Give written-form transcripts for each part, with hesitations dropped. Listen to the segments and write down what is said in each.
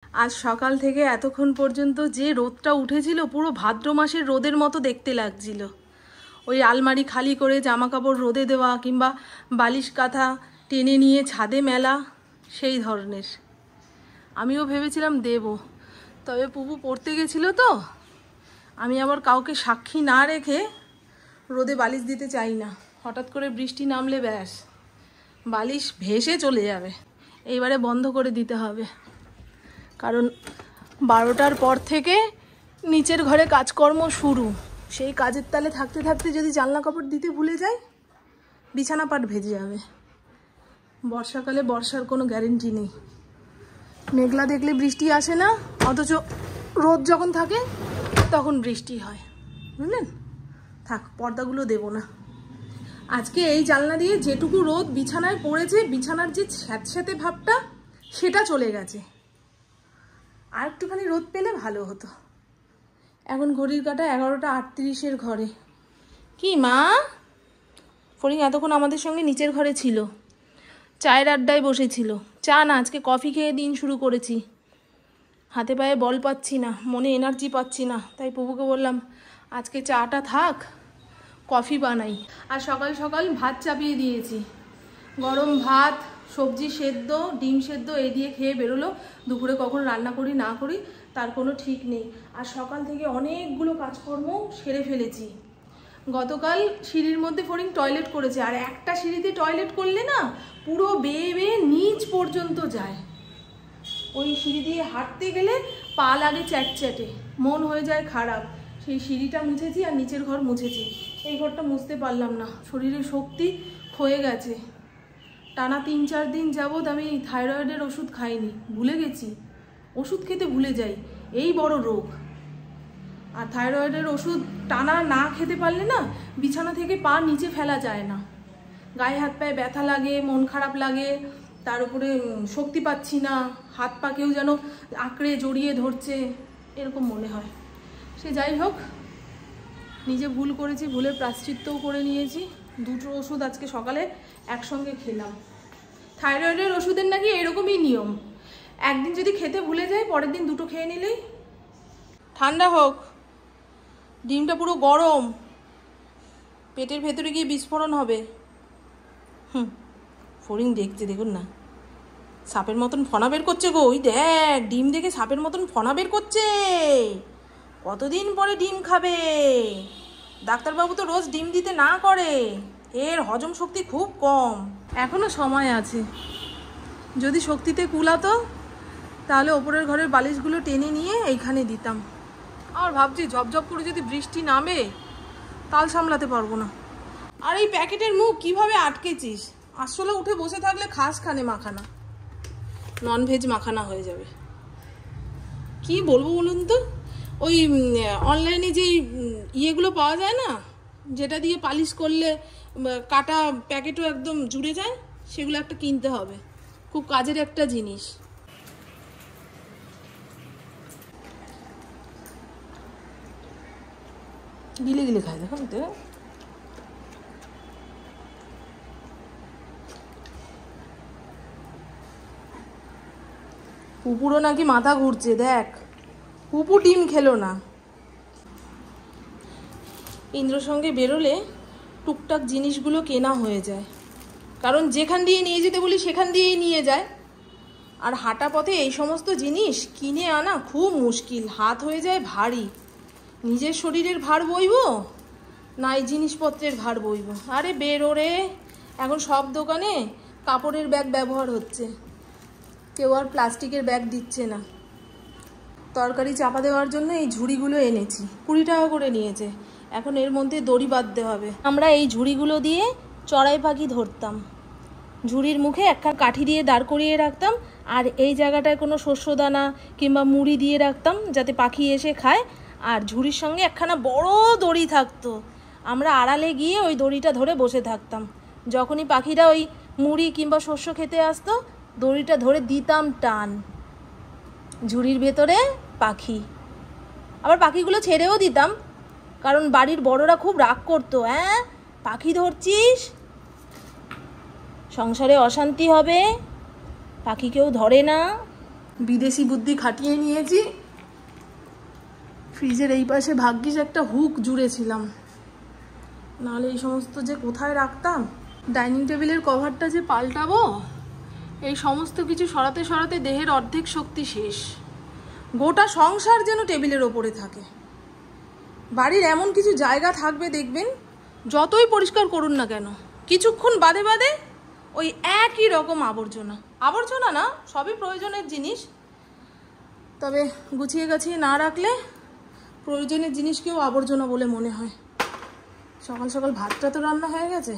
আজ সকাল থেকে এতক্ষণ পর্যন্ত যে রোদটা উঠেছিল পুরো ভাদ্র মাসের রোদের মতো দেখতে লাগছিল। ওই আলমারি খালি করে জামা কাপড় রোদে দেওয়া কিংবা বালিশ কাঁথা টেনে নিয়ে ছাদে মেলা, সেই ধরনের। আমিও ভেবেছিলাম দেব, তবে পুপু পড়তে গেছিল তো, আমি আবার কাউকে সাক্ষী না রেখে রোদে বালিশ দিতে চাই না। হঠাৎ করে বৃষ্টি নামলে ব্যাস বালিশ ভেসে চলে যাবে। এইবারে বন্ধ করে দিতে হবে, কারণ 12টার পর থেকে নিচের ঘরে কাজকর্ম শুরু। সেই কাজের তালে থাকতে থাকতে যদি জানলা কাপড় দিতে ভুলে যাই, বিছানা পাট ভেজে যাবে। বর্ষাকালে বর্ষার কোনো গ্যারেন্টি নেই। মেঘলা দেখলে বৃষ্টি আসে না, অথচ রোদ যখন থাকে তখন বৃষ্টি হয়, বুঝলেন? থাক, পর্দাগুলো দেব না। আজকে এই জানলা দিয়ে যেটুকু রোদ বিছানায় পড়েছে, বিছানার যে স্যাঁতস্যাঁতে ভাবটা সেটা চলে গেছে। আর একটুখানি রোদ পেলে ভালো হতো। এখন ঘড়ির কাঁটা 11:38 ঘরে। কি মা? ফরিং এতক্ষণ আমাদের সঙ্গে নিচের ঘরে ছিল, চায়ের আড্ডায় বসেছিল। চা না, আজকে কফি খেয়ে দিন শুরু করেছি। হাতে পায়ে বল পাচ্ছি না, মনে এনার্জি পাচ্ছি না, তাই পুপুকে বললাম আজকে চাটা থাক, কফি বানাই। আর সকাল সকাল ভাত চাপিয়ে দিয়েছি, গরম ভাত, সবজি সেদ্ধ, ডিম সেদ্ধ, এই দিয়ে খেয়ে বেরোলো। দুপুরে কখন রান্না করি না করি তার কোনো ঠিক নেই। আর সকাল থেকে অনেকগুলো কাজকর্ম সেরে ফেলেছি। গতকাল সিঁড়ির মধ্যে ফরিং টয়লেট করেছে, আর একটা সিঁড়িতে টয়লেট করলে না পুরো বেয়ে বেয়ে নিচ পর্যন্ত যায়। ওই সিঁড়ি দিয়ে হাঁটতে গেলে পা লাগে চ্যাটচ্যাটে, মন হয়ে যায় খারাপ। সেই সিঁড়িটা মুছেছি আর নিচের ঘর মুছেছি। এই ঘরটা মুছতে পারলাম না, শরীরে শক্তি ক্ষয়ে গেছে। টানা 3-4 দিন যাবৎ আমি থাইরয়েডের ওষুধ খাইনি, ভুলে গেছি। ওষুধ খেতে ভুলে যাই, এই বড় রোগ। আর থাইরয়েডের ওষুধ টানা না খেতে পারলে না বিছানা থেকে পা নিচে ফেলা যায় না। গায়ে হাত পায়ে ব্যথা লাগে, মন খারাপ লাগে, তার উপরে শক্তি পাচ্ছি না, হাত পা কেউ যেন আঁকড়ে জড়িয়ে ধরছে, এরকম মনে হয়। সে যাই হোক, নিজে ভুল করেছি, ভুলের প্রায়শ্চিত্তও করে নিয়েছি। 2টো ওষুধ আজকে সকালে একসঙ্গে খেলাম। থাইরয়েডের ওষুধের নাকি এরকমই নিয়ম, একদিন যদি খেতে ভুলে যাই পরের দিন 2টো খেয়ে নিলেই। ঠান্ডা হোক, ডিমটা পুরো গরম, পেটের ভেতরে গিয়ে বিস্ফোরণ হবে। ফড়িং দেখছে, দেখুন না, সাপের মতন ফনা বের করছে গো। ওই দেখ, ডিম দেখে সাপের মতন ফনা বের করছে। কতদিন পরে ডিম খাবে? ডাক্তারবাবু তো রোজ ডিম দিতে না করে, এর হজম শক্তি খুব কম। এখনো সময় আছে, যদি শক্তিতে কুলাতো তাহলে ওপরের ঘরের বালিশগুলো টেনে নিয়ে এইখানে দিতাম। আর ভাবছি ঝপঝপ করে যদি বৃষ্টি নামে তাল সামলাতে পারবো না। আর এই প্যাকেটের মুখ কিভাবে আটকেছিস? আসলে উঠে বসে থাকলে খাস খানে মাখানা, ননভেজ মাখানা হয়ে যাবে। কি বলবো বলুন তো, ওই অনলাইনে যে ইয়েগুলো পাওয়া যায় না, যেটা দিয়ে পালিশ করলে কাটা প্যাকেটও একদম জুড়ে যায়, সেগুলো একটা কিনতে হবে। খুব কাজের একটা জিনিস। গিলে গিলে খায়, দেখুন তো। পুপুরও নাকি মাথা ঘুরছে, দেখ, পুপু ডিম খেলো না। ইন্দ্রর সঙ্গে বেরোলে টুকটাক জিনিসগুলো কেনা হয়ে যায়, কারণ যেখান দিয়ে নিয়ে যেতে বলি সেখান দিয়েই নিয়ে যায়। আর হাঁটা পথে এই সমস্ত জিনিস কিনে আনা খুব মুশকিল, হাত হয়ে যায় ভারী। নিজের শরীরের ভার বইবো না এই জিনিসপত্রের ভার বইবো? আরে বেরো রে, এখন সব দোকানে কাপড়ের ব্যাগ ব্যবহার হচ্ছে, কেউ আর প্লাস্টিকের ব্যাগ দিচ্ছে না। তরকারি চাপা দেওয়ার জন্য এই ঝুড়িগুলো এনেছি, 20 টাকা করে নিয়েছে। এখন এর মধ্যে দড়ি বাঁধতে হবে। আমরা এই ঝুড়িগুলো দিয়ে চড়াই পাখি ধরতাম, ঝুড়ির মুখে একটা কাঠি দিয়ে দাঁড় করিয়ে রাখতাম, আর এই জায়গাটায় কোনো শস্যদানা কিংবা মুড়ি দিয়ে রাখতাম যাতে পাখি এসে খায়। আর ঝুড়ির সঙ্গে একখানা বড় দড়ি থাকতো, আমরা আড়ালে গিয়ে ওই দড়িটা ধরে বসে থাকতাম। যখনই পাখিরা ওই মুড়ি কিংবা শস্য খেতে আসতো, দড়িটা ধরে দিতাম টান, ঝুড়ির ভেতরে পাখি। আবার পাখিগুলো ছেড়েও দিতাম, কারণ বাড়ির বড়রা খুব রাগ করতো, হ্যাঁ পাখি ধরছিস, সংসারে অশান্তি হবে, পাখি কেউ ধরে না। বিদেশি বুদ্ধি খাটিয়ে নিয়েছি। ফ্রিজের এই পাশে ভাগ্যিস একটা হুক জুড়েছিলাম, নাহলে এই সমস্ত যে কোথায় রাখতাম। ডাইনিং টেবিলের কভারটা যে পাল্টাবো, এই সমস্ত কিছু সরাতে সরাতে দেহের অর্ধেক শক্তি শেষ। গোটা সংসার যেন টেবিলের ওপরে থাকে। বাড়ির এমন কিছু জায়গা থাকবে দেখবেন, যতই পরিষ্কার করুন না কেন, কিছুক্ষণ বাদে বাদে ওই একই রকম আবর্জনা। আবর্জনা না, সবই প্রয়োজনের জিনিস, তবে গুছিয়ে গাছিয়ে না রাখলে প্রয়োজনের জিনিসকেও আবর্জনা বলে মনে হয়। সকাল সকাল ভাতটা তো রান্না হয়ে গেছে।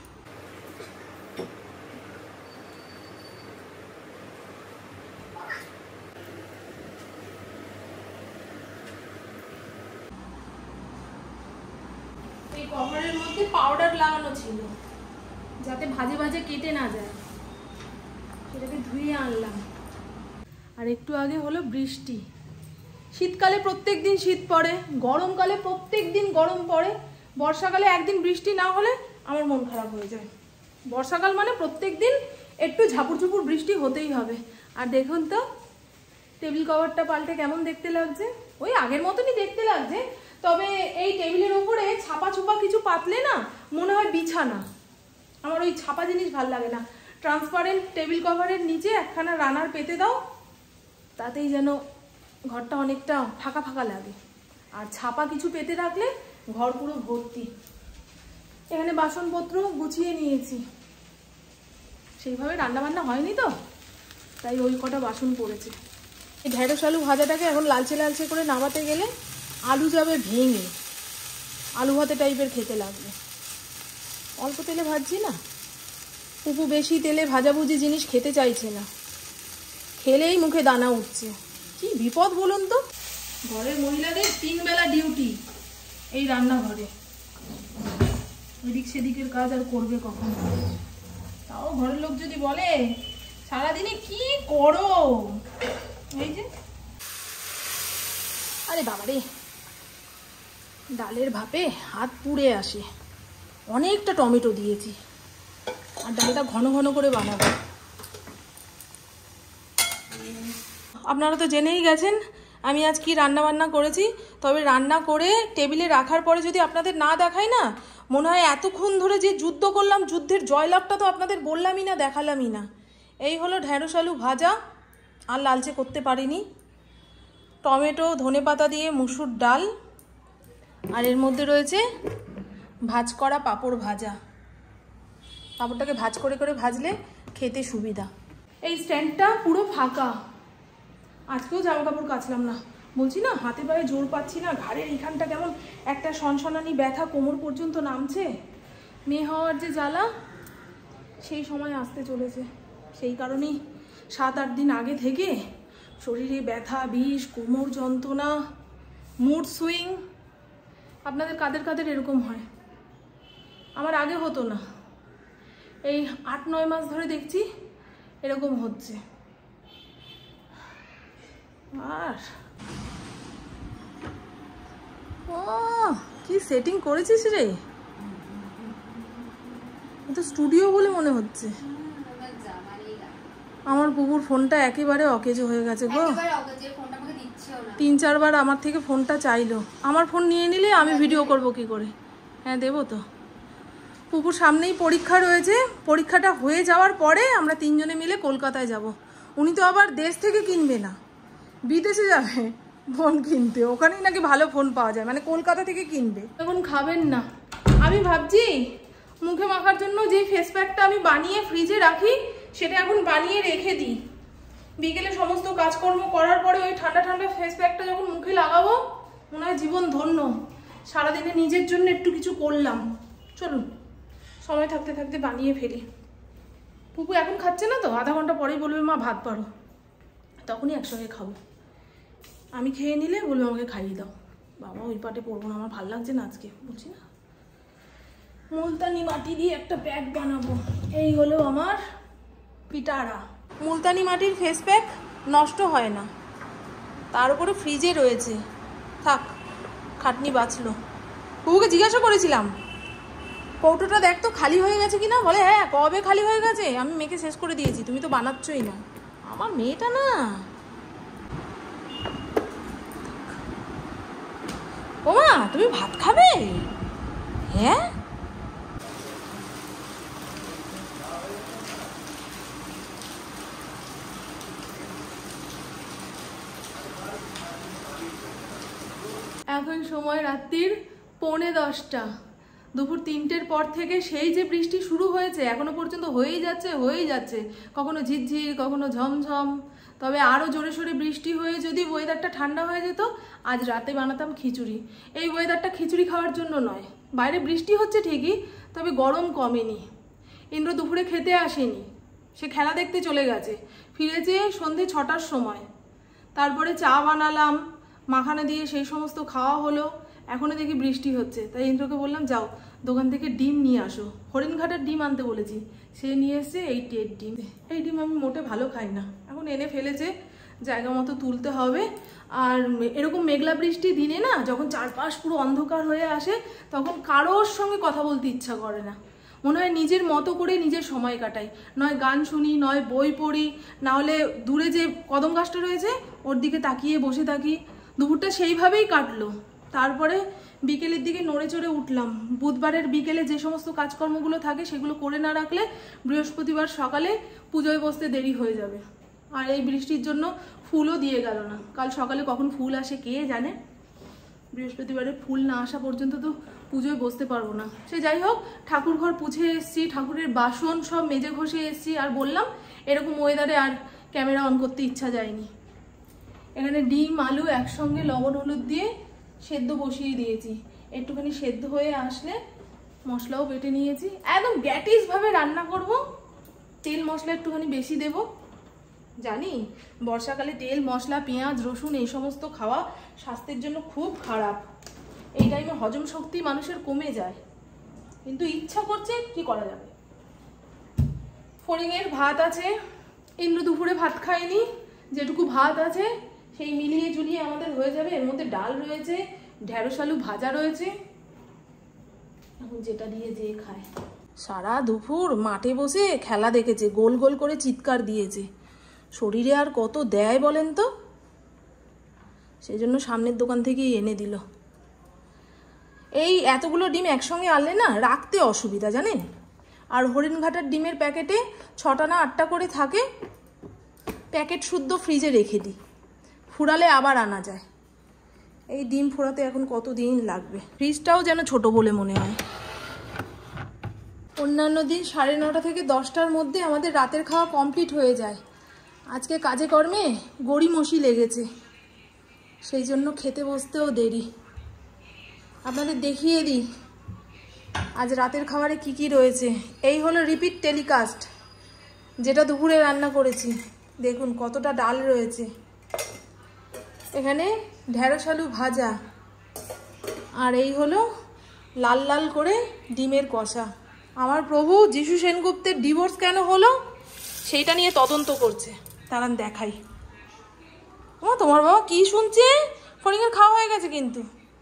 এই কভারের মধ্যে পাউডার লাগানো ছিল যাতে ভাজে ভাজে কেটে না যায়, সেটাকে ধুয়ে আনলাম। আর একটু আগে হলো বৃষ্টি। শীতকালে প্রত্যেক দিন শীত পড়ে, গরমকালে প্রত্যেক দিন গরম পড়ে, বর্ষাকালে একদিন বৃষ্টি না হলে আমার মন খারাপ হয়ে যায়। বর্ষাকাল মানে প্রত্যেক দিন একটু ঝাপুর ঝুপুর বৃষ্টি হতেই হবে। আর দেখুন তো টেবিল কভারটা পাল্টে কেমন দেখতে লাগছে। ওই আগের মতনই দেখতে লাগছে, তবে এই টেবিলের উপরে ছাপা ছুপা কিছু পাতলে না মনে হয় বিছানা। আমার ওই ছাপা জিনিস ভাল লাগে না। ট্রান্সপারেন্ট টেবিল কভারের নিচে একখানা রানার পেতে দাও, তাতেই যেন ঘরটা অনেকটা ফাঁকা ফাঁকা লাগে। আর ছাপা কিছু পেতে রাখলে ঘর পুরো ভর্তি। এখানে বাসনপত্র গুছিয়ে নিয়েছি, সেইভাবে রান্নাবান্না হয়নি তো, তাই ওই কটা বাসন পড়েছে। এই ঢেঁড়স আলু ভাজাটাকে এখন লালচে লালচে করে নামাতে গেলে আলু যাবে ভেঙে, আলু ভাতে টাইপের খেতে লাগবে। অল্প তেলে ভাজছি না, পুপু বেশি তেলে ভাজাভুজি জিনিস খেতে চাইছে না, খেলেই মুখে দানা উঠছে। কি বিপদ বলুন তো। ঘরের মহিলাদের 3 বেলা ডিউটি এই রান্নাঘরে, এদিক সেদিকের কাজ আর করবে কখন? তাও ঘরের লোক যদি বলে সারাদিনে কি করো, এই যে আরে বাবারে, ডালের ভাপে হাত পুড়ে আসে। অনেকটা টমেটো দিয়েছি, আর ডালটা ঘন ঘন করে বানাবো। আপনারা তো জেনেই গেছেন আমি আজ কি রান্না বান্না করেছি, তবে রান্না করে টেবিলে রাখার পরে যদি আপনাদের না দেখাই না, মনে হয় এতক্ষণ ধরে যে যুদ্ধ করলাম, যুদ্ধের জয়লাভটা তো আপনাদের বললামই না, দেখালামই না। এই হলো ঢেঁড়স আলু ভাজা, আর লালচে করতে পারিনি। টমেটো ধনেপাতা দিয়ে মুসুর ডাল, আর এর মধ্যে রয়েছে ভাজ করা পাঁপড় ভাজা। পাঁপড়টাকে ভাজ করে করে ভাজলে খেতে সুবিধা। এই স্ট্যান্ডটা পুরো ফাঁকা, আজকেও জামা কাপড় কাচলাম না। বলছি না হাতে পায়ে জোর পাচ্ছি না, ঘাড়ের এইখানটা কেমন একটা সনসনানি ব্যথা কোমর পর্যন্ত নামছে। মেয়ে হওয়ার যে জ্বালা, সেই সময় আসতে চলেছে। সেই কারণেই 7-8 দিন আগে থেকে শরীরে ব্যথা, বিষ, কোমর যন্ত্রণা, মুড সুইং। আপনাদের কাদের কাদের এরকম হয়? আমার আগে হতো না, এই 8-9 মাস ধরে দেখছি এরকম হচ্ছে। আর ও কি সেটিং করেছিস রে, তো স্টুডিও বলে মনে হচ্ছে। আমার বুবুর ফোনটা একেবারে অকেজো হয়ে গেছে গো। 3-4 বার আমার থেকে ফোনটা চাইলো। আমার ফোন নিয়ে নিলে আমি ভিডিও করব কি করে? হ্যাঁ দেবো তো। পুকুর সামনেই পরীক্ষা রয়েছে, পরীক্ষাটা হয়ে যাওয়ার পরে আমরা 3 জনে মিলে কলকাতায় যাব। উনি তো আবার দেশ থেকে কিনবে না, বিদেশে যাবে ফোন কিনতে, ওখানেই নাকি ভালো ফোন পাওয়া যায়, মানে কলকাতা থেকে কিনবে। এখন খাবেন না। আমি ভাবছি মুখে মাখার জন্য যে ফেস প্যাকটা আমি বানিয়ে ফ্রিজে রাখি, সেটা এখন বানিয়ে রেখে দিই। বিকেলে সমস্ত কাজকর্ম করার পরে ওই ঠান্ডা ঠান্ডা ফেস প্যাকটা যখন মুখে লাগাবো, মনে হয় জীবন ধন্য। সারাদিনে নিজের জন্য একটু কিছু করলাম। চলুন সময় থাকতে থাকতে বানিয়ে ফেলি। পুপু এখন খাচ্ছে না তো, আধা ঘন্টা পরেই বলবে মা ভাত বাড়ো, তখনই একসঙ্গে খাবো। আমি খেয়ে নিলে বলবে আমাকে খাইয়ে দাও। বাবা ওই পাটে পড়বো না, আমার ভালো লাগছে না আজকে, বলছি না। মুলতানি মাটি দিয়ে একটা প্যাক বানাবো। এই হলো আমার পিটারা। মুলতানি মাটির ফেস প্যাক নষ্ট হয় না, তার উপরে ফ্রিজে রয়েছে। থাক, খাটনি বাঁচলো। পুকুকে জিজ্ঞাসা করেছিলাম কৌটোটা দেখ তো খালি হয়ে গেছে কিনা, বলে হ্যাঁ কবে খালি হয়ে গেছে, আমি মেয়েকে শেষ করে দিয়েছি, তুমি তো বানাচ্ছই না। আমার মেয়েটা না তুমি ভাত খাবে? হ্যাঁ, এখন সময় রাত্রির 9:45। দুপুর 3টের পর থেকে সেই যে বৃষ্টি শুরু হয়েছে এখনো পর্যন্ত হয়েই যাচ্ছে, কখনো ঝিরঝির, কখনো ঝমঝম। তবে আরও জোরে সোরে বৃষ্টি হয়ে যদি ওয়েদারটা ঠান্ডা হয়ে যেত, আজ রাতে বানাতাম খিচুড়ি। এই ওয়েদারটা খিচুড়ি খাওয়ার জন্য নয়। বাইরে বৃষ্টি হচ্ছে ঠিকই, তবে গরম কমেনি। ইন্দ্র দুপুরে খেতে আসেনি, সে খেলা দেখতে চলে গেছে। ফিরেছে সন্ধে 6টার সময়। তারপরে চা বানালাম, মাখানা দিয়ে সেই সমস্ত খাওয়া হলো। এখনো দেখি বৃষ্টি হচ্ছে, তাই ইন্দ্রকে বললাম যাও দোকান থেকে ডিম নিয়ে আসো। হরিণঘাটার ডিম আনতে বলেছি, সে নিয়ে এসছে এই টের ডিম। এই ডিম আমি মোটে ভালো খাই না, এখন এনে ফেলেছে, জায়গা মতো তুলতে হবে। আর এরকম মেঘলা বৃষ্টি দিনে না, যখন চারপাশ পুরো অন্ধকার হয়ে আসে, তখন কারোর সঙ্গে কথা বলতে ইচ্ছা করে না। মনে হয় নিজের মতো করে নিজের সময় কাটাই, নয় গান শুনি, নয় বই পড়ি, না হলে দূরে যে কদম গাছটা রয়েছে ওর দিকে তাকিয়ে বসে থাকি। দুপুরটা সেইভাবেই কাটলো। তারপরে বিকেলের দিকে নড়ে চড়ে উঠলাম। বুধবারের বিকেলে যে সমস্ত কাজকর্মগুলো থাকে সেগুলো করে না রাখলে বৃহস্পতিবার সকালে পুজোয় বসতে দেরি হয়ে যাবে। আর এই বৃষ্টির জন্য ফুলও দিয়ে গেল না। কাল সকালে কখন ফুল আসে কে জানে। বৃহস্পতিবারে ফুল না আসা পর্যন্ত তো পুজোয় বসতে পারবো না। সে যাই হোক, ঠাকুর ঘর পুছে এসছি, ঠাকুরের বাসন সব মেজে ঘষে এসছি। আর বললাম এরকম ওয়েদারে আর ক্যামেরা অন করতে ইচ্ছা যায়নি। এখানে ডিম আলু একসঙ্গে লবণ হলুদ দিয়ে সেদ্ধ বসিয়ে দিয়েছি। একটুখানি সেদ্ধ হয়ে আসলে মশলাও বেটে নিয়েছি। একদম গ্যাটিস ভাবে রান্না করব। তেল মশলা একটুখানি বেশি দেব। জানি বর্ষাকালে তেল মশলা পেঁয়াজ রসুন এই সমস্ত খাওয়া স্বাস্থ্যের জন্য খুব খারাপ। এই টাইমে হজম শক্তি মানুষের কমে যায়, কিন্তু ইচ্ছা করছে, কি করা যাবে। ফড়িংয়ের ভাত আছে, ইন্দ্র দুপুরে ভাত খায়নি, যেটুকু ভাত আছে সেই মিলিয়ে ঝুলিয়ে আমাদের হয়ে যাবে। এর মধ্যে ডাল রয়েছে, ঢেঁড়স আলু ভাজা রয়েছে, এখন যেটা দিয়ে যে খায়। সারা দুপুর মাঠে বসে খেলা দেখেছে, গোল গোল করে চিৎকার দিয়েছে। শরীরে আর কত দেয় বলেন তো? সেই জন্য সামনের দোকান থেকেই এনে দিল। এই এতগুলো ডিম একসঙ্গে আনলে না রাখতে অসুবিধা জানেন। আর হরিণঘাটার ডিমের প্যাকেটে 6টা না 8টা করে থাকে, প্যাকেট শুদ্ধ ফ্রিজে রেখে দিই, ফুরালে আবার আনা যায়। এই ডিম ফোড়াতে এখন কত দিন লাগবে। ফ্রিজটাও যেন ছোট বলে মনে হয়। অন্যান্য দিন 9:30 থেকে 10টার মধ্যে আমাদের রাতের খাওয়া কমপ্লিট হয়ে যায়। আজকে কাজে কর্মে গড়িমসি লেগেছে, সেই জন্য খেতে বসতেও দেরি। আপনাদের দেখিয়ে দিই আজ রাতের খাবারে কি কি রয়েছে। এই হলো রিপিট টেলিকাস্ট, যেটা দুপুরে রান্না করেছি। দেখুন কতটা ডাল রয়েছে। এখানে ঢেঁড়স আলু ভাজা, আর এই হলো লাল লাল করে ডিমের কষা। আমার প্রভু যিশু সেনগুপ্তের ডিভোর্স কেন হলো সেইটা নিয়ে তদন্ত করছে, দাঁড়ান দেখাই। তোমার বাবা কি শুনছে? ফড়িংয়ের খাওয়া হয়ে গেছে কিন্তু।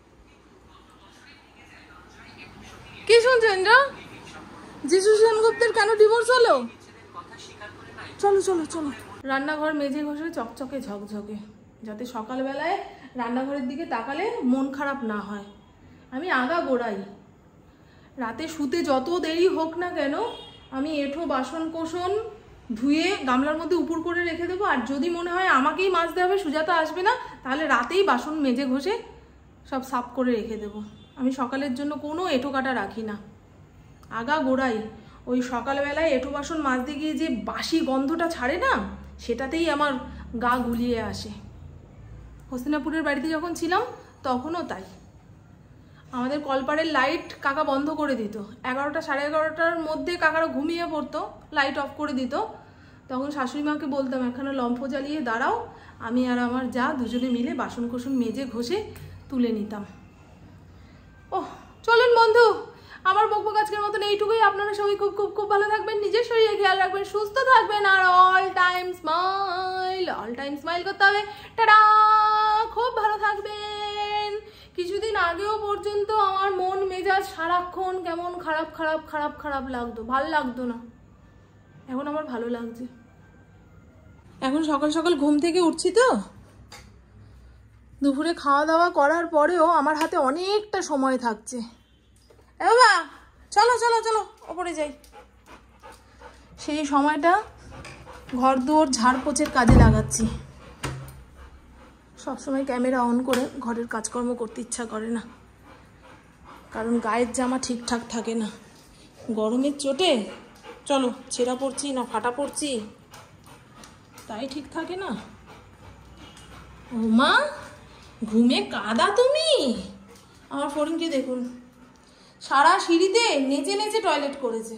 কি শুনছেন যা? যিশু সেনগুপ্তের কেন ডিভোর্স হলো? চলো চলো চলো। রান্নাঘর মেজে ঘষে চকচকে ঝকঝকে, যাতে সকালবেলায় রান্নাঘরের দিকে তাকালে মন খারাপ না হয়। আমি আগা গোড়াই, রাতে শুতে যত দেরি হোক না কেন আমি এঁঠো বাসন কোসন ধুয়ে গামলার মধ্যে উপর করে রেখে দেবো। আর যদি মনে হয় আমাকেই মাজতে হবে, সুজাতা আসবে না, তাহলে রাতেই বাসন মেজে ঘষে সব সাফ করে রেখে দেবো। আমি সকালের জন্য কোনো এঁঠো কাটা রাখি না। আগা গোড়াই ওই সকালবেলায় এঁঠো বাসন মাজতে গিয়ে যে বাসি গন্ধটা ছাড়ে না, সেটাতেই আমার গা গুলিয়ে আসে। হস্তিনাপুরের বাড়িতে যখন ছিলাম তখনও তাই। আমাদের কলপাড়ের লাইট কাকা বন্ধ করে দিত। 11টা 11:30টার মধ্যে কাকারা ঘুমিয়ে পড়তো, লাইট অফ করে দিত। তখন শাশুড়ি মাকে বলতাম একখানা লম্ফ জ্বালিয়ে দাঁড়াও, আমি আর আমার যা দুজনে মিলে বাসন কোসন মেজে ঘষে তুলে নিতাম। ওহ চলুন বন্ধু, আমার বকবক আজকের মতন এইটুকুই। আপনারা সবাই খুব খুব খুব ভালো থাকবেন, নিজের শরীরে খেয়াল রাখবেন, সুস্থ থাকবেন, আর অল টাইম স্মাইল করতে হবে। টাটা, খুব ভালো থাকবেন। কিছুদিন আগেও পর্যন্ত আমার মন মেজাজ সারাক্ষণ কেমন খারাপ খারাপ খারাপ খারাপ লাগতো, ভালো লাগতো না। এখন আমার ভালো লাগছে। এখন সকাল সকাল ঘুম থেকে উঠছি তো দুপুরে খাওয়া দাওয়া করার পরেও আমার হাতে অনেকটা সময় থাকছে। এ বাবা, চলো চলো চলো ওপরে যাই। সেই সময়টা ঘর দুয়ার ঝাড় পোছের কাজে লাগাচ্ছি। সবসময় ক্যামেরা অন করে ঘরের কাজকর্ম করতে ইচ্ছা করে না, কারণ গায়ের জামা ঠিকঠাক থাকে না। গরমের চোটে চলো ছেঁড়া পড়ছি না ফাটা পড়ছি তাই ঠিক থাকে না। ও মা, ঘুমে কাদা তুমি? আমার ফরিনকে দেখুন, সারা সিঁড়িতে নেচে নেচে টয়লেট করেছে।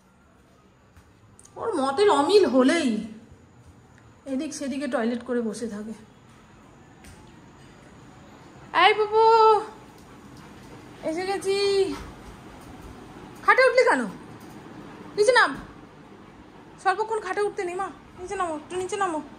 ওর মতের অমিল হলেই এদিক সেদিকে টয়লেট করে বসে থাকে। এই বাবু, এসে গেছি। খাটে উঠলি কেন? নিচে নাম। সর্বক্ষণ খাটে উঠতে নেই মা, নিচে নামো, একটু নিচে নামো।